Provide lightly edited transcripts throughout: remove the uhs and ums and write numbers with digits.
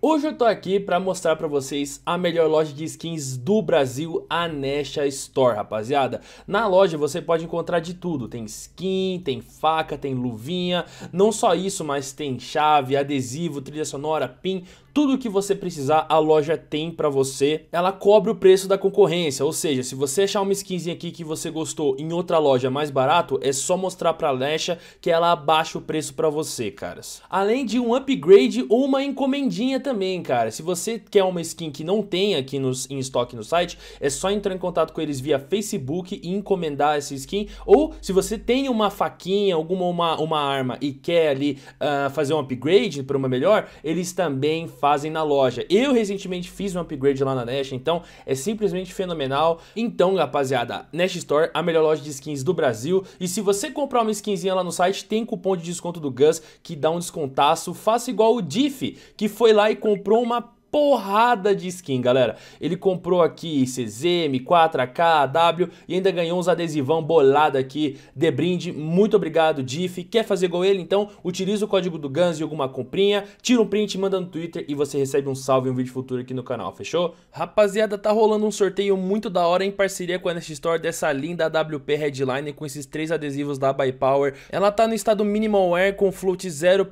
Hoje eu tô aqui pra mostrar pra vocês a melhor loja de skins do Brasil, a Nesha Store, rapaziada. Na loja você pode encontrar de tudo, tem skin, tem faca, tem luvinha, não só isso, mas tem chave, adesivo, trilha sonora, pin, tudo o que você precisar a loja tem pra você. Ela cobre o preço da concorrência, ou seja, se você achar uma skinzinha aqui que você gostou em outra loja mais barato, é só mostrar pra Nesha que ela abaixa o preço pra você, caras. Além de um upgrade ou uma encomendinha também, cara. Se você quer uma skin que não tem aqui em estoque no site, é só entrar em contato com eles via Facebook e encomendar essa skin. Ou se você tem uma faquinha, uma arma e quer ali fazer um upgrade para uma melhor, eles também fazem na loja. Eu recentemente fiz um upgrade lá na Nesha, então é simplesmente fenomenal. Então, rapaziada, Nesha Store, a melhor loja de skins do Brasil. E se você comprar uma skinzinha lá no site, tem cupom de desconto do Gus que dá um descontaço. Faça igual o Diff, que foi lá e comprou uma porrada de skin, galera. Ele comprou aqui CZ, M4, AK, AW e ainda ganhou uns adesivão bolado aqui de brinde. Muito obrigado, Diff. Quer fazer igual ele? Então utiliza o código do Guns em alguma comprinha, tira um print, manda no Twitter e você recebe um salve em um vídeo futuro aqui no canal, fechou? Rapaziada, tá rolando um sorteio muito da hora em parceria com a Nesha Store dessa linda AWP Headline com esses 3 adesivos da ByPower. Ela tá no estado minimal wear com float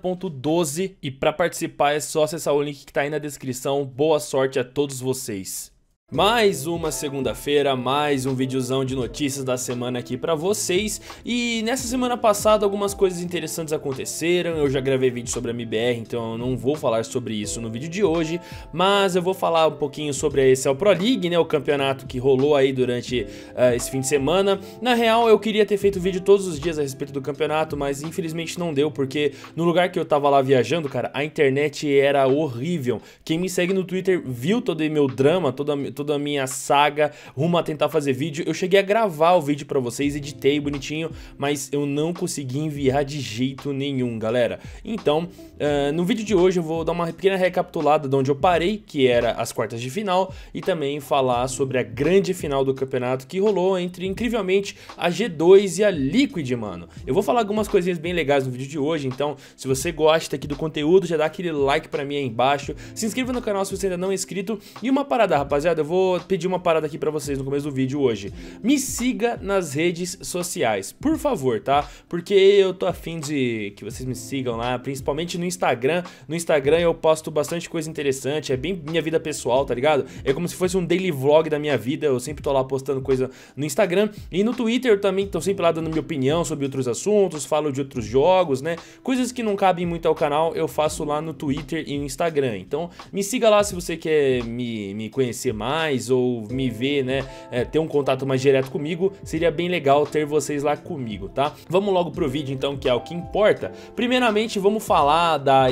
0.12 e pra participar é só acessar o link que tá aí na descrição. Boa sorte a todos vocês. Mais uma segunda-feira, mais um videozão de notícias da semana aqui pra vocês. E nessa semana passada algumas coisas interessantes aconteceram. Eu já gravei vídeo sobre a MBR, então eu não vou falar sobre isso no vídeo de hoje. Mas eu vou falar um pouquinho sobre a ESL Pro League, né, o campeonato que rolou aí durante esse fim de semana. Na real, eu queria ter feito vídeo todos os dias a respeito do campeonato, mas infelizmente não deu, porque no lugar que eu tava lá viajando, cara, a internet era horrível. Quem me segue no Twitter viu todo o meu drama, toda a minha saga rumo a tentar fazer vídeo. Eu cheguei a gravar o vídeo pra vocês, editei bonitinho, mas eu não consegui enviar de jeito nenhum, galera. Então, no vídeo de hoje eu vou dar uma pequena recapitulada de onde eu parei, que era as quartas de final, e também falar sobre a grande final do campeonato que rolou entre, incrivelmente, a G2 e a Liquid, mano. Eu vou falar algumas coisinhas bem legais no vídeo de hoje, então se você gosta aqui do conteúdo, já dá aquele like pra mim aí embaixo, se inscreva no canal se você ainda não é inscrito, e uma parada, rapaziada, eu vou pedir uma parada aqui pra vocês no começo do vídeo hoje. Me siga nas redes sociais, por favor, tá? Porque eu tô afim de que vocês me sigam lá, principalmente no Instagram. No Instagram eu posto bastante coisa interessante, é bem minha vida pessoal, tá ligado? É como se fosse um daily vlog da minha vida, eu sempre tô lá postando coisa no Instagram. E no Twitter eu também tô sempre lá dando minha opinião sobre outros assuntos, falo de outros jogos, né? Coisas que não cabem muito ao canal, eu faço lá no Twitter e no Instagram. Então me siga lá se você quer me conhecer mais ou me ver, né, ter um contato mais direto comigo. Seria bem legal ter vocês lá comigo, tá? Vamos logo pro vídeo então, que é o que importa. Primeiramente vamos falar da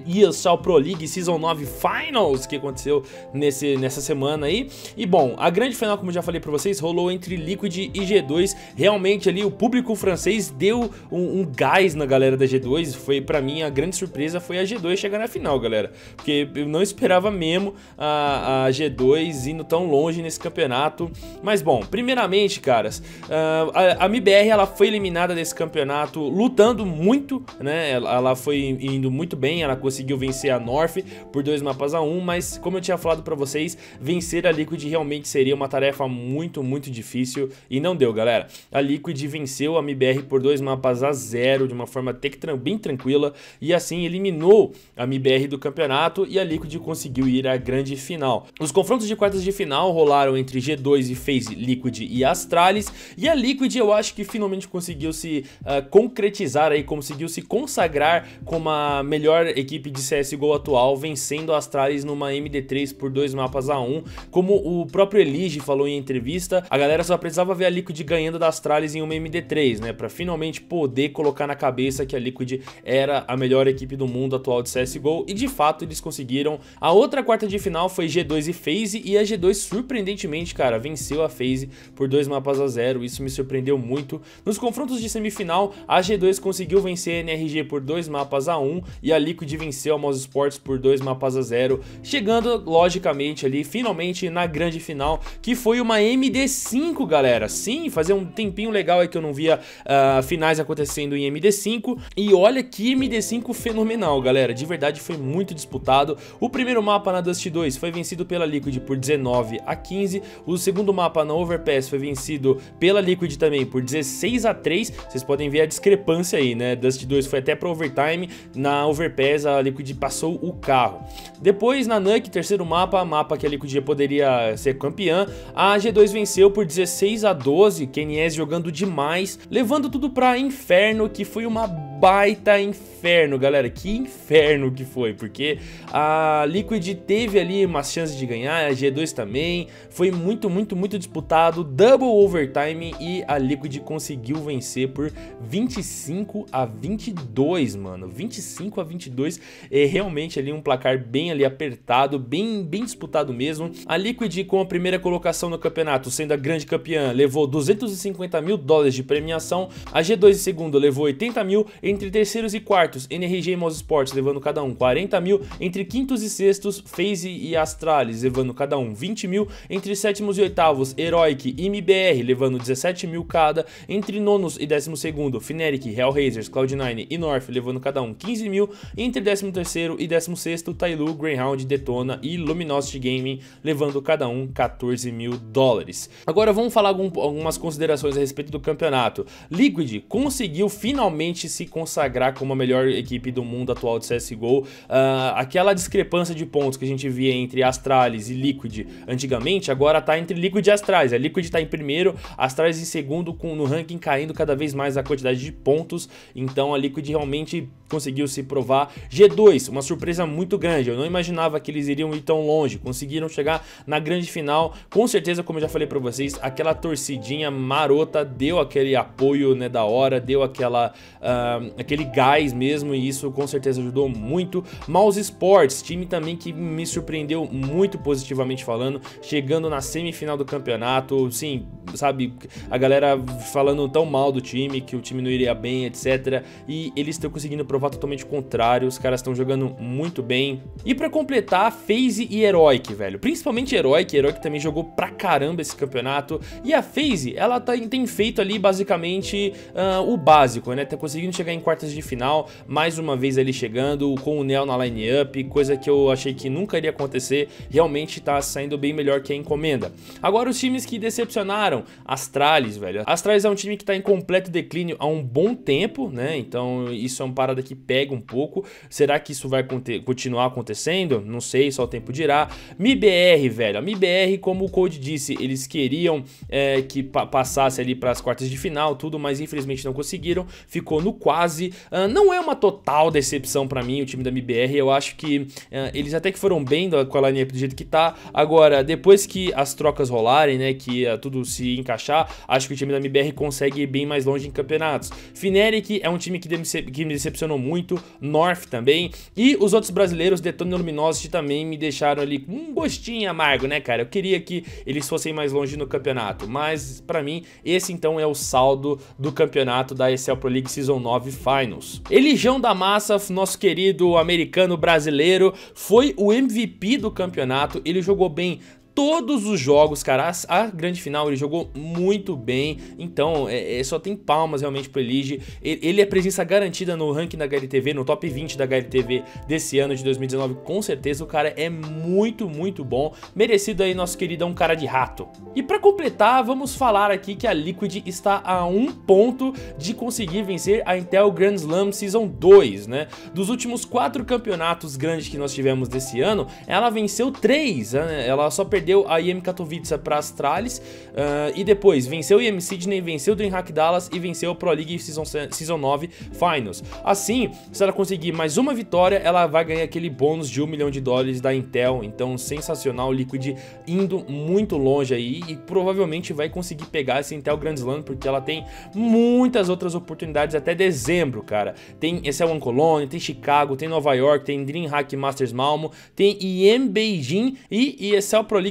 ESL Pro League Season 9 Finals que aconteceu nessa semana aí. E bom, a grande final, como eu já falei pra vocês, rolou entre Liquid e G2. Realmente ali o público francês deu um gás na galera da G2. Foi pra mim a grande surpresa, foi a G2 chegar na final, galera, porque eu não esperava mesmo a G2 indo tão longe nesse campeonato. Mas bom, primeiramente, caras, a MBR ela foi eliminada desse campeonato lutando muito, né? Ela foi indo muito bem, ela conseguiu vencer a North por 2 mapas a 1, mas como eu tinha falado pra vocês, vencer a Liquid realmente seria uma tarefa muito difícil e não deu, galera. A Liquid venceu a MBR por 2 mapas a 0 de uma forma até que bem tranquila e assim eliminou a MBR do campeonato e a Liquid conseguiu ir à grande final. Os confrontos de quartas de final rolaram entre G2 e FaZe, Liquid e Astralis, e a Liquid eu acho que finalmente conseguiu se concretizar aí, conseguiu se consagrar como a melhor equipe de CSGO atual, vencendo a Astralis numa MD3 por 2 mapas a 1. Como o próprio Elige falou em entrevista, a galera só precisava ver a Liquid ganhando da Astralis em uma MD3, né, pra finalmente poder colocar na cabeça que a Liquid era a melhor equipe do mundo atual de CSGO, e de fato eles conseguiram. A outra quarta de final foi G2 e FaZe, e a G2 surpreendentemente, cara, venceu a FaZe por 2-0, isso me surpreendeu muito. Nos confrontos de semifinal, a G2 conseguiu vencer a NRG por 2-1 e a Liquid venceu a Moz Sports por 2-0, chegando logicamente ali, finalmente na grande final, que foi uma MD5, galera. Sim, fazia um tempinho legal aí que eu não via finais acontecendo em MD5, e olha que MD5 fenomenal, galera, de verdade foi muito disputado. O primeiro mapa na Dust 2 foi vencido pela Liquid por 19-15, o segundo mapa na Overpass foi vencido pela Liquid também por 16-3, vocês podem ver a discrepância aí, né? Dust 2 foi até para overtime, na Overpass a Liquid passou o carro. Depois na NUC, terceiro mapa que a Liquid poderia ser campeã, a G2 venceu por 16-12, KNS jogando demais, levando tudo pra Inferno, que foi uma baita inferno, galera, que inferno que foi, porque a Liquid teve ali umas chances de ganhar, a G2 também, foi muito disputado, double overtime, e a Liquid conseguiu vencer por 25-22, mano, 25-22, é realmente ali um placar bem ali apertado, bem disputado mesmo. A Liquid, com a primeira colocação no campeonato, sendo a grande campeã, levou $250 mil de premiação, a G2 em segundo levou 80 mil, entre terceiros e quartos, NRG e Moz Sports levando cada um 40 mil, entre quintos e sextos, FaZe e Astralis levando cada um 20 mil, entre sétimos e oitavos, Heroic e MBR levando 17 mil cada, entre nonos e 12º, Fnatic, Hellraisers, Cloud9 e North levando cada um 15 mil, entre 13º e 16º, Tyloo, Greyhound, Detona e Luminosity Gaming levando cada um 14 mil dólares. Agora vamos falar algumas considerações a respeito do campeonato. Liquid conseguiu finalmente se consagrar como a melhor equipe do mundo atual de CSGO. Aquela discrepância de pontos que a gente via entre Astralis e Liquid antigamente, agora tá entre Liquid e Astralis. A Liquid tá em primeiro, Astralis em segundo, no ranking caindo cada vez mais a quantidade de pontos, então a Liquid realmente conseguiu se provar. G2, uma surpresa muito grande, eu não imaginava que eles iriam ir tão longe, conseguiram chegar na grande final, com certeza, como eu já falei pra vocês, aquela torcidinha marota deu aquele apoio, né, da hora, deu aquele gás mesmo, e isso com certeza ajudou muito. Moz Sports, time também que me surpreendeu muito positivamente falando, chegando na semifinal do campeonato, sim, sabe, a galera falando tão mal do time, que o time não iria bem, etc, e eles estão conseguindo provar totalmente o contrário, os caras estão jogando muito bem. E pra completar, FaZe e Heroic, velho, principalmente Heroic também jogou pra caramba esse campeonato, e a FaZe, ela tem feito ali basicamente o básico, né, tá conseguindo chegar em quartas de final, mais uma vez ali chegando, com o Nel na line-up, coisa que eu achei que nunca iria acontecer, realmente tá saindo bem melhor que a encomenda. Agora os times que decepcionaram, Astralis, velho, Astralis é um time que tá em completo declínio há um bom tempo, né, então isso é uma parada que pega um pouco. Será que isso vai continuar acontecendo? Não sei, só o tempo dirá. MBR, velho, a MBR, como o Code disse, eles queriam que passasse ali para as quartas de final, tudo, mas infelizmente não conseguiram, ficou no quase. Não é uma total decepção para mim o time da MBR, eu acho que eles até que foram bem com a lineup do jeito que tá. Agora, depois que as trocas rolarem, né, que tudo se encaixar, acho que o time da MBR consegue ir bem mais longe em campeonatos. Fnatic é um time que me decepcionou muito, North também, e os outros brasileiros, Detona e Luminosity, também me deixaram ali com um gostinho amargo, né, cara? Eu queria que eles fossem mais longe no campeonato, mas pra mim, esse então é o saldo do campeonato da ESL Pro League Season 9 Finals. Elijão da Massa, nosso querido americano brasileiro, foi o MVP do campeonato, ele jogou bem todos os jogos, cara, a grande final ele jogou muito bem, então só tem palmas realmente pro Elige. Ele é presença garantida no ranking da HLTV, no top 20 da HLTV desse ano de 2019, com certeza o cara é muito bom, merecido aí nosso queridão cara de rato. E pra completar, vamos falar aqui que a Liquid está a 1 ponto de conseguir vencer a Intel Grand Slam Season 2, né? Dos últimos 4 campeonatos grandes que nós tivemos desse ano, ela venceu 3, né? Ela só perdeu a IEM Katowice para Astralis, e depois venceu o IEM Sydney, venceu o DreamHack Dallas e venceu o Pro League Season 9 Finals. Assim, se ela conseguir mais uma vitória, ela vai ganhar aquele bônus de $1 milhão da Intel, então sensacional, Liquid indo muito longe aí e provavelmente vai conseguir pegar esse Intel Grand Slam, porque ela tem muitas outras oportunidades até dezembro, cara. Tem ESL Cologne, tem Chicago, tem Nova York, tem DreamHack Masters Malmo, tem IEM Beijing e ESL Pro League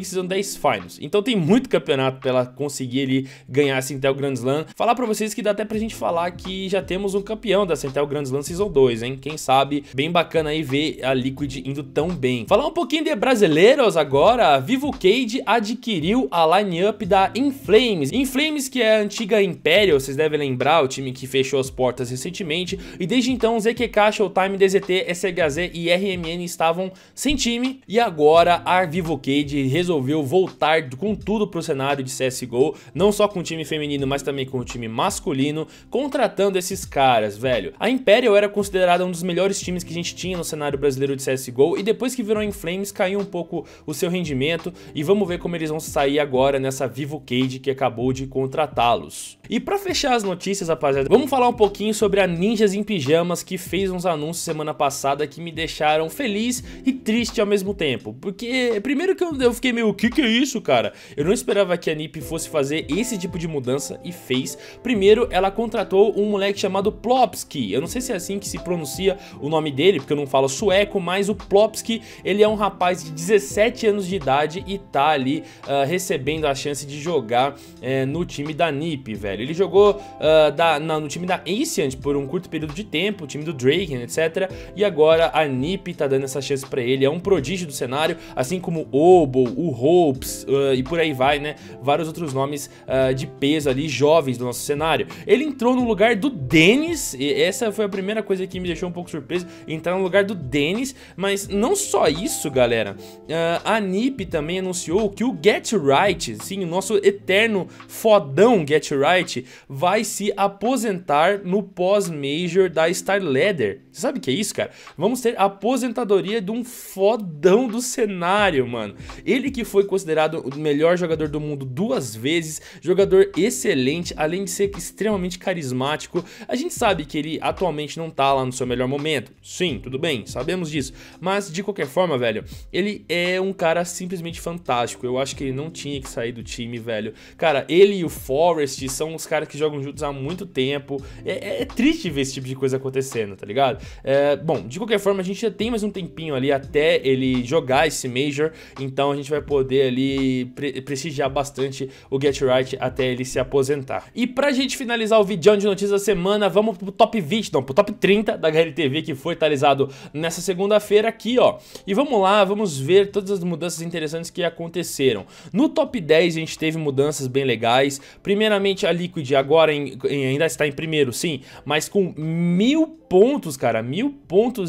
League Season 10 Finals. Então tem muito campeonato pra ela conseguir ali ganhar a Sintel Grand Slam. Falar pra vocês que dá até pra gente falar que já temos um campeão da Sintel Grand Slam Season 2, hein? Quem sabe, bem bacana aí ver a Liquid indo tão bem. Falar um pouquinho de brasileiros agora, a Vivo Cage adquiriu a line-up da Inflames. Inflames, que é a antiga Imperial, vocês devem lembrar, o time que fechou as portas recentemente, e desde então ZQK, Showtime, DZT, SHZ e RMN estavam sem time, e agora a Vivo Cage resolveu voltar com tudo pro cenário de CSGO, não só com o time feminino, mas também com o time masculino, contratando esses caras, velho. A Imperial era considerada um dos melhores times que a gente tinha no cenário brasileiro de CSGO, e depois que virou Inflames caiu um pouco o seu rendimento, e vamos ver como eles vão sair agora nessa Vivo Cage que acabou de contratá-los. E pra fechar as notícias, rapaziada, vamos falar um pouquinho sobre a Ninjas em Pijamas, que fez uns anúncios semana passada que me deixaram feliz e triste ao mesmo tempo. Porque, primeiro que eu fiquei meio, o que é isso, cara? Eu não esperava que a NiP fosse fazer esse tipo de mudança, e fez. Primeiro, ela contratou um moleque chamado Plopski. Eu não sei se é assim que se pronuncia o nome dele, porque eu não falo sueco, mas o Plopski, ele é um rapaz de 17 anos de idade e tá ali recebendo a chance de jogar no time da NiP, velho. Ele jogou no time da Ancient por um curto período de tempo, o time do Draken, etc. E agora a NiP tá dando essa chance pra ele. É um prodígio do cenário, assim como o Obo, o Hopes e por aí vai, né? Vários outros nomes de peso ali, jovens do nosso cenário. Ele entrou no lugar do Dennis, e essa foi a primeira coisa que me deixou um pouco surpreso, entrar no lugar do Dennis. Mas não só isso, galera, a NiP também anunciou que o Get Right, sim, o nosso eterno fodão Get Right, vai se aposentar no pós-major da StarLadder. Você sabe o que é isso, cara? Vamos ter a aposentadoria de um fodão do cenário, mano. Ele que foi considerado o melhor jogador do mundo 2 vezes, jogador excelente, além de ser extremamente carismático. A gente sabe que ele atualmente não tá lá no seu melhor momento. Sim, tudo bem, sabemos disso. Mas de qualquer forma, velho, ele é um cara simplesmente fantástico. Eu acho que ele não tinha que sair do time, velho. Cara, ele e o Forest são os caras que jogam juntos há muito tempo. É triste ver esse tipo de coisa acontecendo, tá ligado? Bom, de qualquer forma, a gente já tem mais um tempinho ali até ele jogar esse Major, então a gente vai poder ali prestigiar bastante o Get Right até ele se aposentar. E pra gente finalizar o vídeo de notícias da semana, vamos pro top 20, não, pro top 30 da HLTV, que foi atualizado nessa segunda-feira aqui, ó. E vamos lá, vamos ver todas as mudanças interessantes que aconteceram. No top 10 a gente teve mudanças bem legais. Primeiramente a Liquid agora ainda está em primeiro, sim, mas com 1000 pontos, cara, 1000 pontos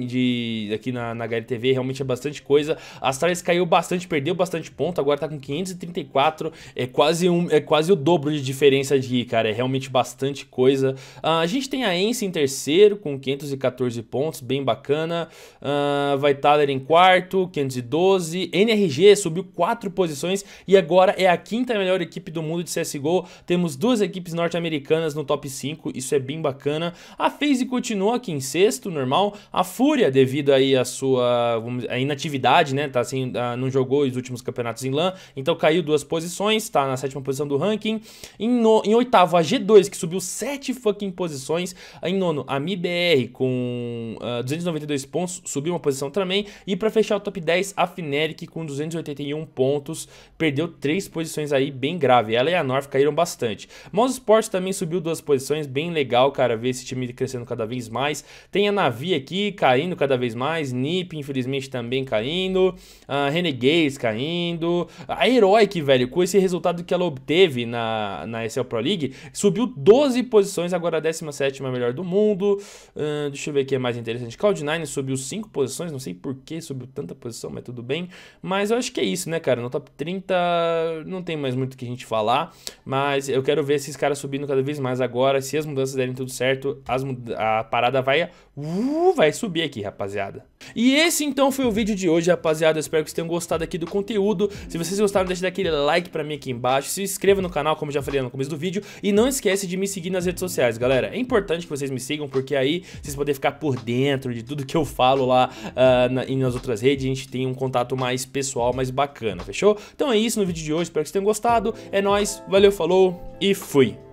aqui na HLTV, realmente é bastante coisa. A Astralis caiu bastante, perdeu bastante ponto, agora tá com 534, é quase o dobro de diferença aqui, cara, é realmente bastante coisa. A gente tem a Ence em terceiro, com 514 pontos, bem bacana. Vitaler em quarto, 512, NRG subiu 4 posições e agora é a quinta melhor equipe do mundo de CSGO. Temos 2 equipes norte-americanas no top 5, isso é bem bacana. A FaZe continua aqui em sexto, normal. A Fúria, devido aí a sua inatividade, né, tá assim, não jogou os últimos campeonatos em LAN, então caiu 2 posições, tá na 7ª posição do ranking. Em oitavo, a G2, que subiu 7 fucking posições. Em nono, a MIBR com 292 pontos, subiu uma posição também. E pra fechar o top 10, a Fnatic com 281 pontos, perdeu 3 posições aí, bem grave. Ela e a North caíram bastante. Mouse Sports também subiu 2 posições, bem legal, cara, ver esse time crescendo cada vez mais. Tem a Navi aqui caindo cada vez mais, NiP infelizmente também caindo, a Renegades caindo, a Heroic, velho, com esse resultado que ela obteve na ESL Pro League, subiu 12 posições, agora a 17ª melhor do mundo. Deixa eu ver o que é mais interessante. Cloud9 subiu 5 posições, não sei por que subiu tanta posição, mas tudo bem. Mas eu acho que é isso, né, cara, no top 30 não tem mais muito o que a gente falar, mas eu quero ver esses caras subindo cada vez mais agora. Se as mudanças derem tudo certo, a parada vai subir aqui, rapaziada. E esse então foi o vídeo de hoje, rapaziada. Eu espero que vocês tenham gostado aqui do conteúdo. Se vocês gostaram, deixa aquele like pra mim aqui embaixo. Se inscreva no canal, como já falei no começo do vídeo. E não esquece de me seguir nas redes sociais, galera. É importante que vocês me sigam, porque aí vocês podem ficar por dentro de tudo que eu falo lá nas outras redes. A gente tem um contato mais pessoal, mais bacana, fechou? Então é isso no vídeo de hoje, espero que vocês tenham gostado. É nóis, valeu, falou e fui!